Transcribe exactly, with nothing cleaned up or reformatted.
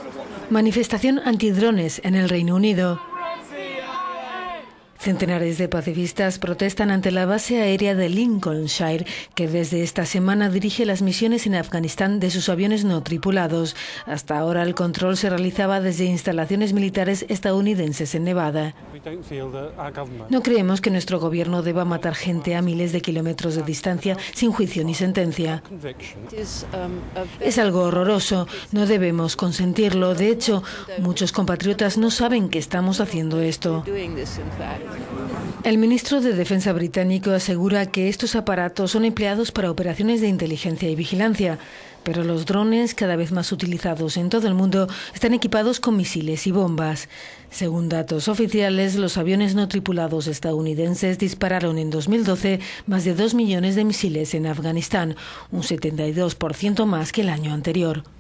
Manifestación antidrones en el Reino Unido. Centenares de pacifistas protestan ante la base aérea de Lincolnshire, que desde esta semana dirige las misiones en Afganistán de sus aviones no tripulados. Hasta ahora el control se realizaba desde instalaciones militares estadounidenses en Nevada. No creemos que nuestro gobierno deba matar gente a miles de kilómetros de distancia sin juicio ni sentencia. Es algo horroroso, no debemos consentirlo. De hecho, muchos compatriotas no saben que estamos haciendo esto. El ministro de Defensa británico asegura que estos aparatos son empleados para operaciones de inteligencia y vigilancia, pero los drones, cada vez más utilizados en todo el mundo, están equipados con misiles y bombas. Según datos oficiales, los aviones no tripulados estadounidenses dispararon en dos mil doce más de dos millones de misiles en Afganistán, un setenta y dos por ciento más que el año anterior.